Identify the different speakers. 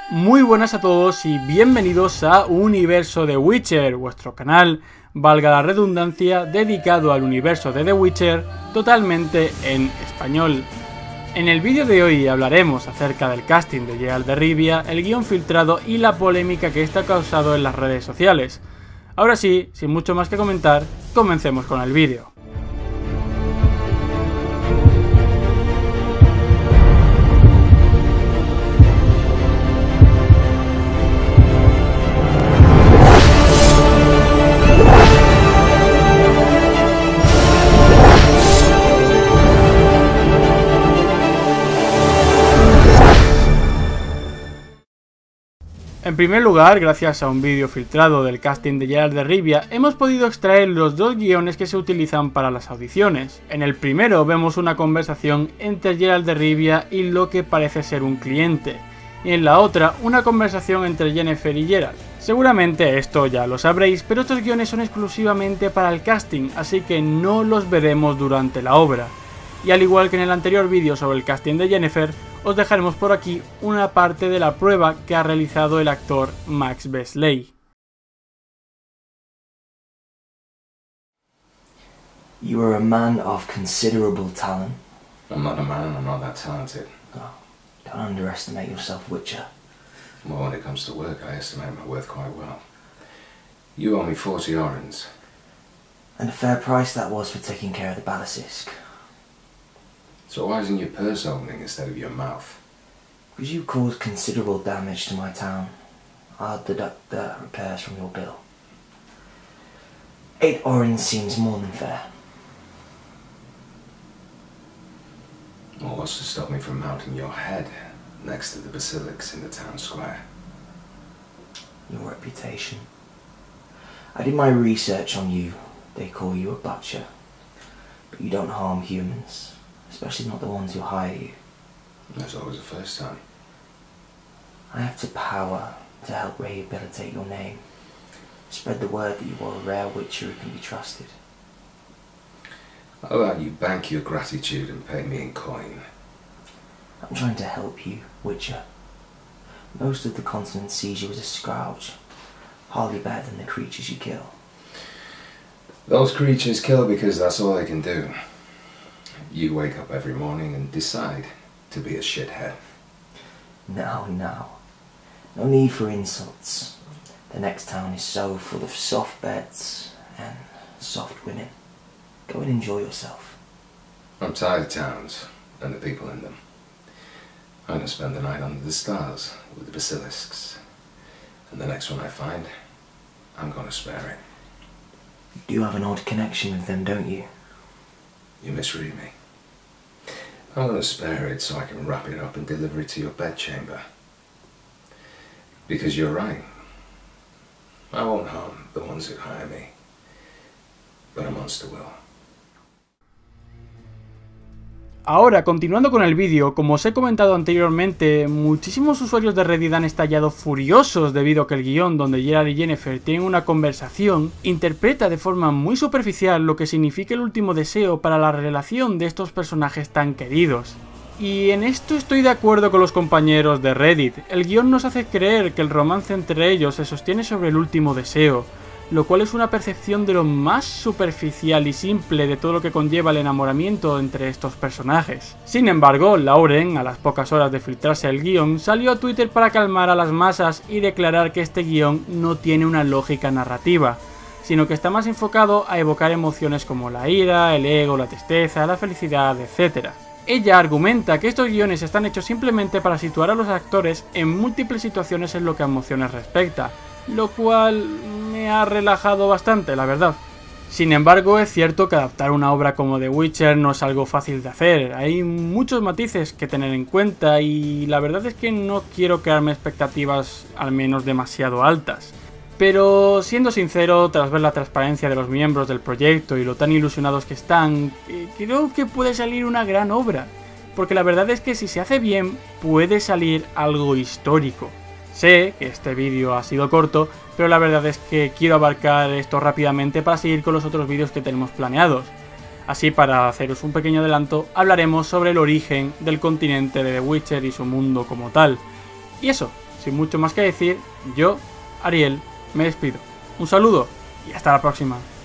Speaker 1: Muy buenas a todos y bienvenidos a Universo de Witcher, vuestro canal, valga la redundancia, dedicado al universo de The Witcher totalmente en español. En el vídeo de hoy hablaremos acerca del casting de Geralt de Rivia, el guión filtrado y la polémica que esto ha causado en las redes sociales. Ahora sí, sin mucho más que comentar, comencemos con el vídeo. En primer lugar, gracias a un vídeo filtrado del casting de Geralt de Rivia, hemos podido extraer los dos guiones que se utilizan para las audiciones. En el primero vemos una conversación entre Geralt de Rivia y lo que parece ser un cliente, y en la otra una conversación entre Yennefer y Geralt. Seguramente esto ya lo sabréis, pero estos guiones son exclusivamente para el casting, así que no los veremos durante la obra. Y al igual que en el anterior vídeo sobre el casting de Yennefer, os dejaremos por aquí una parte de la prueba que ha realizado el actor Max Besley.
Speaker 2: You are a man of considerable talent.
Speaker 3: I'm not a man, I'm not that talented.
Speaker 2: Oh, don't underestimate yourself, Witcher.
Speaker 3: Well, when it comes to work, I estimate my worth quite well. You owe me 40 orens.
Speaker 2: And a fair price that was for taking care of the Basilisk.
Speaker 3: So why isn't your purse opening instead of your mouth?
Speaker 2: Because you caused considerable damage to my town. I'll deduct the repairs from your bill. 8 orens seems more than fair.
Speaker 3: Well, what's to stop me from mounting your head next to the basilics in the town square?
Speaker 2: Your reputation. I did my research on you. They call you a butcher. But you don't harm humans. Especially not the ones who hire you.
Speaker 3: That's always the first time.
Speaker 2: I have the power to help rehabilitate your name. Spread the word that you are a rare witcher who can be trusted.
Speaker 3: How about you bank your gratitude and pay me in coin?
Speaker 2: I'm trying to help you, Witcher. Most of the continent sees you as a scourge. Hardly better than the creatures you kill.
Speaker 3: Those creatures kill because that's all they can do. You wake up every morning and decide to be a shithead.
Speaker 2: Now. No need for insults. The next town is so full of soft beds and soft women. Go and enjoy yourself.
Speaker 3: I'm tired of towns and the people in them. I'm going to spend the night under the stars with the basilisks. And the next one I find, I'm going to spare it.
Speaker 2: You do have an odd connection with them, don't you?
Speaker 3: You misread me. I'm going to spare it so I can wrap it up and deliver it to your bedchamber. Because you're right. I won't harm the ones who hire me. But a monster will.
Speaker 1: Ahora, continuando con el vídeo, como os he comentado anteriormente, muchísimos usuarios de Reddit han estallado furiosos debido a que el guión donde Geralt y Yennefer tienen una conversación interpreta de forma muy superficial lo que significa el último deseo para la relación de estos personajes tan queridos. Y en esto estoy de acuerdo con los compañeros de Reddit. El guión nos hace creer que el romance entre ellos se sostiene sobre el último deseo, lo cual es una percepción de lo más superficial y simple de todo lo que conlleva el enamoramiento entre estos personajes. Sin embargo, Lauren, a las pocas horas de filtrarse el guión, salió a Twitter para calmar a las masas y declarar que este guión no tiene una lógica narrativa, sino que está más enfocado a evocar emociones como la ira, el ego, la tristeza, la felicidad, etc. Ella argumenta que estos guiones están hechos simplemente para situar a los actores en múltiples situaciones en lo que a emociones respecta, lo cual me ha relajado bastante, la verdad. Sin embargo, es cierto que adaptar una obra como The Witcher no es algo fácil de hacer, hay muchos matices que tener en cuenta y la verdad es que no quiero crearme expectativas al menos demasiado altas. Pero siendo sincero, tras ver la transparencia de los miembros del proyecto y lo tan ilusionados que están, creo que puede salir una gran obra, porque la verdad es que si se hace bien, puede salir algo histórico. Sé que este vídeo ha sido corto, pero la verdad es que quiero abarcar esto rápidamente para seguir con los otros vídeos que tenemos planeados. Así, para haceros un pequeño adelanto, hablaremos sobre el origen del continente de The Witcher y su mundo como tal. Y eso, sin mucho más que decir, yo, Ariel, me despido. Un saludo y hasta la próxima.